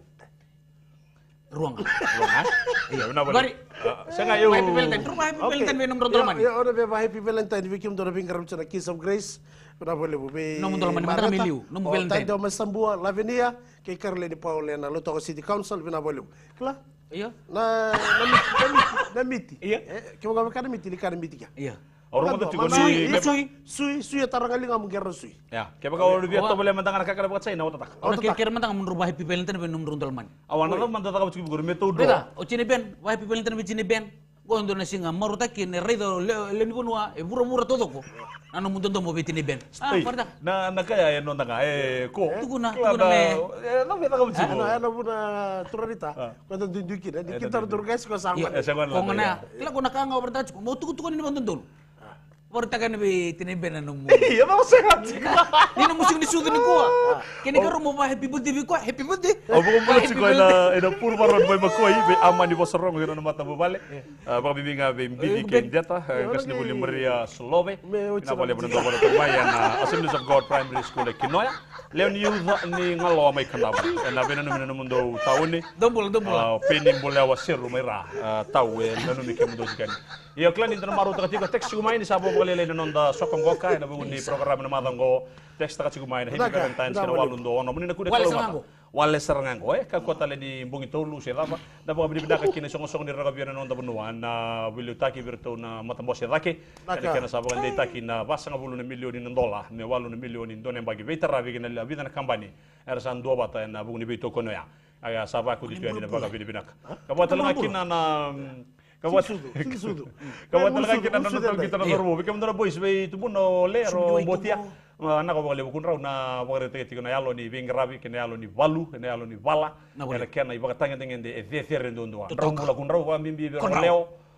ruang,
ruang, iya benar benar.
Bari,
saya nggak yo.
Happy Valentine, rumah Happy Valentine minum ronda mani.
Ya, orang be Happy Valentine, bikin dora bingkar macam Kiss of Grace, benar boleh bu.
Nomu ronda mani, mana miliu, nomu Valentine.
Tadi orang sambua, Lavinia, kayak Karle di Paulena, lo tahu City Council, benar boleh bu. Kelah.
Iya.
Na na na miti.
Iya.
Kau gak makan miti, di kana miti ya.
Iya.
Orang itu juga
sui,
ni
sui,
sui, sui ya tarang kali ngamu gerah sui.
Ya, kaya kalau dia tu boleh mentang anak kakak dapat saya nak tak.
Orang kira-kira mentang menurut Happy Valentine ben nomor ronda mani.
Awan itu mentang tak macam guru metode.
Beda, o cine ben, Happy Valentine ben cine ben. Go Indonesia nga maruta kini redo le ni bunua e mura-mura todo ko. Ano mo tondo mo betini ben. Ah, parda.
Na na kaya yan nonda nga eh ko.
Tuguna, tuguna me.
Eh, no beta ka mutsi.
Ano ano buna turarita. Quando dunduki na dikitar turgas ko sa
Eh, sa
Kung na, kila ko nakanga parda ko mo tugu-tugu ni mo tondo. Porta ka na be tiniben ano mo.
Iya, mau sehat.
Ni na musik ni sudo ni ko. Kini ka mo ba happy birthday ko? Happy birthday.
Oh, bukan boleh sih ina ina purba ron boy makoi be aman di bosorong ina mata bobale. Baka bibinga be bibi king data kas ni boleh meria slobe. Ina boleh benar benar terbayan Assemblies of God Primary School Kinoya. Leon yu ni ngalo mai kanaba. Na be nanu nanu mundo tahun ni.
Dombol dombol.
Penin boleh awasiru merah tahu nanu mi kemudo sikan. Iya klan internet maru tak tiga teks kumai ni sabo boleh lele nonda sokong goka ina be ni program na madango teks tak kumai na Happy Valentine's kana walundo ono muni na kude
Wale
wale serangango eh ka kota le di bungi tolu se daba da ba bidi bidaka kini songo songo ni raga biana nonda benua na wilu taki virtu na matambo se dake kana kana sabo kan taki na basanga bulu na milioni na dola me walu na milioni ndone bagi veita ravi kina la vida na kambani era san do bata na bungi beito kono ya aga saba ku di tuani na baga bidi binaka ka bota la kina na Kawat sudu. Kawat talaga kita na nonton kita na dorbo. Bikam na boys be tubo no lero botia. Ana ko bale bukun raw na bagare te tiko na yalo ni bingrabi kena yalo ni valu kena yalo ni vala. Era kena ibaga tanga tanga de e fere ndo ndo. Raw mula kun raw wa mimbi be leo.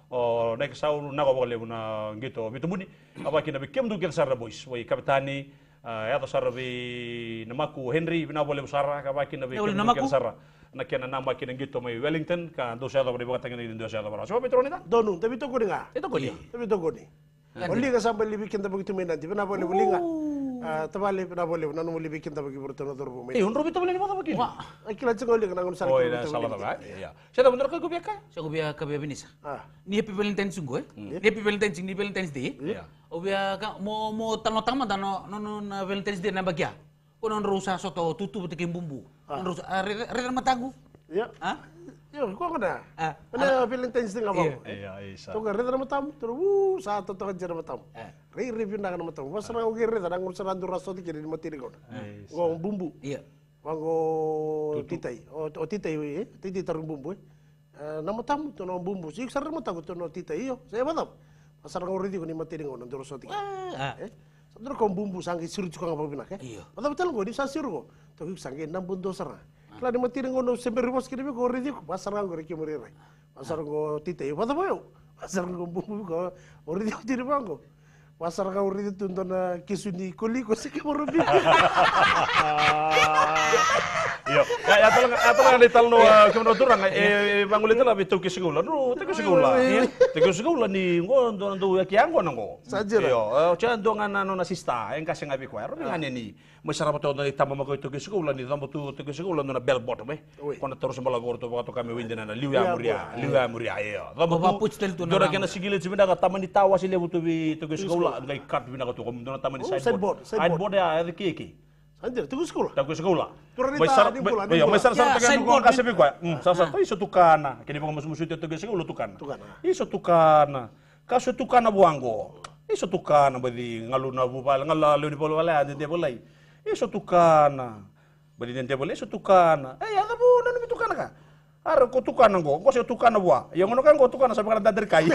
o naik sau na ko bale na gitu bitu muni apa kina bikem du kel sarra boys wai kapitani ya to sarra bi namaku Henry bina bole usara ka ba kina bikem du kel sarra na kena nama kina gitu mai Wellington ka do sa ko di bakatang ni do sa ko bara so petro ni ta
donu tapi to ko nga
itu ko ni
tapi to ko ni oli ka sampai libi kinta begitu mainan bina bole bulinga tabali bina bole nanu mo libi kinta bagi bertono dorbo mai
eh unro bitu bole ni mata begini
akila cengol ka nangon sar
oh ina salah ta ya saya bener ka gubiaka
Saya gubiaka ka biya binisa.
ah
Ni happy Valentine's sunggo eh. Ni happy Valentine's ni Valentine's Day. O biya ka mo mo tano tama dano no no na Valentine's Day na bagya. Kuno rusa soto tutu betikin bumbu. Rusa reder matagu.
ya
Ah?
yo ko kana
Ah.
ana Valentine's Day ngabang
iya isa
to ga reda matam to wu sa to to jera matam re review na kana matam wasra o gere da ngur sara ndur raso ti kiri mati ko go bumbu
Iya.
wango titai o o titai we titai tar bumbu na matam to no bumbu sik sar matam to no titai yo saya matam pasar ngori di ko ni mati ko ndur raso ti
Ah.
eh sadro ko bumbu sangi siru ko ngapa binak eh
Iya.
matam betul go di sa siru ko to ki sangi nam bundo sara kala di mati ko no sember bos kiri ko ri di ko pasar ngori ki muri re pasar go titai matam yo pasar go bumbu ko ori di ko tiri bango pasar ka ori di tunton na kisuni koli ko sik mo rubi
Yo, ya ya tolong ya tolong di talno kemudian turang eh bangul itu lah bitu kisegula. Ru, itu kisegula. Itu kisegula ni ngo ndo ndo ya kiang ngo ngo.
Sajira.
Yo, chan do ngana no nasista en kasih ngabi kwa. Ru ngane ni. Masyarakat to dari tamba mako itu kisegula ni tambo tu itu kisegula no na bell bottom eh. Kono terus mbala gorto waktu kami windena na liwa muria, liwa muria yo. Tambo
Bapak puc tel tu na.
Dora kena sigile cibenda ka taman di tawa sile butu bi itu kisegula ngai kat bina ka tu kom dona taman di sideboard. Sideboard ya ada kiki.
Anjir, tunggu sekolah.
Tago sekolah.
Turun
May
ita,
sar,
di bola, di
may
bola.
may sar sar
Ya,
taga
sideboard,
ko kasi bi kwa. Mm, sa sa to iso tukana. Kini pa mas musuti taga sekolah tukana.
Tukana.
Iso tukana. Kaso tukana buanggo. Iso tukana badi ngaluna bupal ngalalu di bola wala di bolai. Iso tukana. Badi nente bolai iso tukana. Eh ada bu nanu bi tukana ka. Ar ko tukana go. Ko se tukana bua. Yang ngono kan go tukana sampai kada dari kai.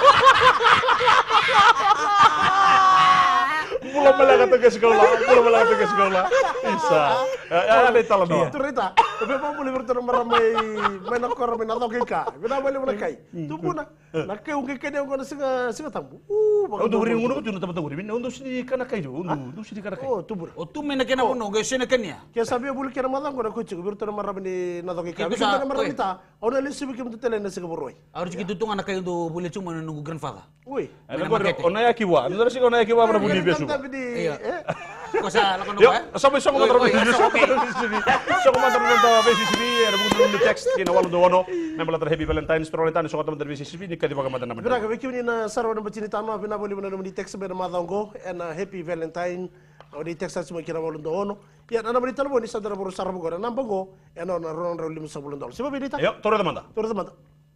Pulau Melaka ke sekolah, Pulau Melaka ke sekolah. Bisa. Ya, ada talan doa.
Turun ita, tapi apa boleh bertemu meramai main akor main atau keka. Bina boleh menakai. Tunggu na. Nakai ungke kene ungke singa singa tambu. Uh,
Untuk beri ngono tu teman teman beri. Untuk sini kana kai jo. Untuk sini kana kai.
Oh, tubur.
O tu mena kena kuno ge sene kenya.
Kaya sabi boleh kena malang ko na kucing bertemu meramai ni nato keka.
Itu
Kita
sa-
na meramai
oi.
ita. Ona lesi bikin tu telen na singa boroi.
Harus gitu tungan nak kayu tu boleh cuma nunggu grandfather.
Ui.
Ada ko ona ya kiwa. Ndak sih ona ya kiwa mana budi besu.
Tapi di
Iya.
eh
Kau sa lakon
Yo,
ko eh.
sampai sama
Oi,
kantor
oi,
besi.
asa, oke.
Sama kantor nonton besi sini. Ada buku di teks. Kina walau doano. Nambah letter happy Valentine's. Strolitan. So kantor besi sini. Kadi pakai mata nama.
Bira ka beki ni na sarwa na bacini tama bina boleh menanom di teks bena madongo and a happy valentine o di teks semua kira boleh dono ya na bali talbo ni sadara boru sarbo gora namba go and on ron ron lim sa boleh dono siapa bidita
Yo, tore teman.
turun teman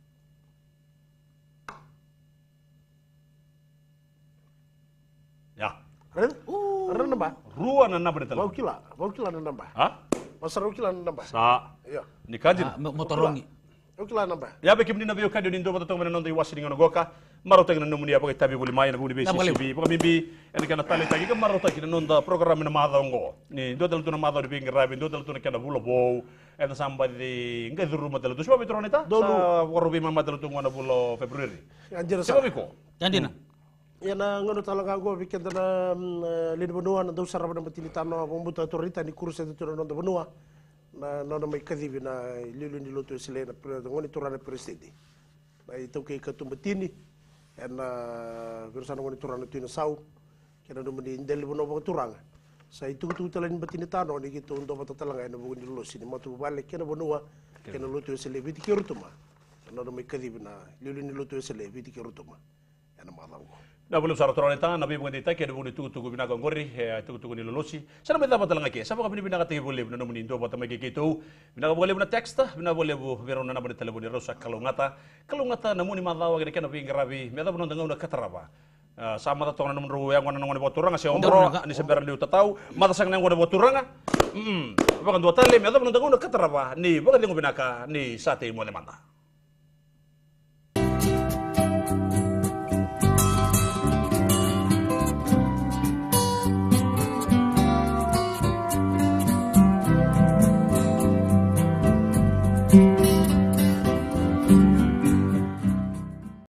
Ya.
ren ren namba
Ruan na nabade
bau
telan.
kila bau kila na namba
Hah?
masar kila na namba
Sa.
ya
Nikajin.
Ah, motorongi.
bau kila namba
Ya be kimni na biyo kadio nindo bata tongmena nondo iwasi ngono goka maro tagna no munia bagai tabi buli maya na buli besi
Nabali.
sibi bagai mimbi en kana tali tagi ka maro tagi nonda program na madongo ni do dal tuna madongo bi ngrabi do dal tuna kana bulo bo en samba di ngai duru madal tu siapa bitronita sa warubi mama dal tu ngona bulo Februari
anjir sa
siapa biko
Jangan
ya na ngono talaga go weekend na lidi benua na do sarwa na batini tano pembuta torita ni kursa tu na no benua na no mai kadibi na lilu ni loto sile na ngoni turana presidi na itu ke katumbatini en virusan ngoni turana tu na sau kena do meni indel bono bo turanga sa itu tu talan batini tano ni gitu untuk bata talanga na bugun dilo sini matu balik kena benua kena loto sile biti kirutuma na no mai kadibi na lilu ni loto sile biti kirutuma ana malango
na belum sara tronita na bi bukan dita ke bukan tu tu bina gongori tu tu ni lolosi sana beta bata langa ke sapa ka bini bina ka tegi boleh na muni ndo bata magi gitu bina ka boleh bina teksta bina boleh bu vero na bani telefoni rosa kalungata kalungata na muni madawa ke kana bi ngarabi meta bunon tanga una kataraba sama ta tongna numro yang wana ngone boturanga se ombro ni semberan liu tatau mata sang nang ngone boturanga mm bakan dua tali meta bunon tanga una kataraba ni bakan dingo binaka ni sate mo le manta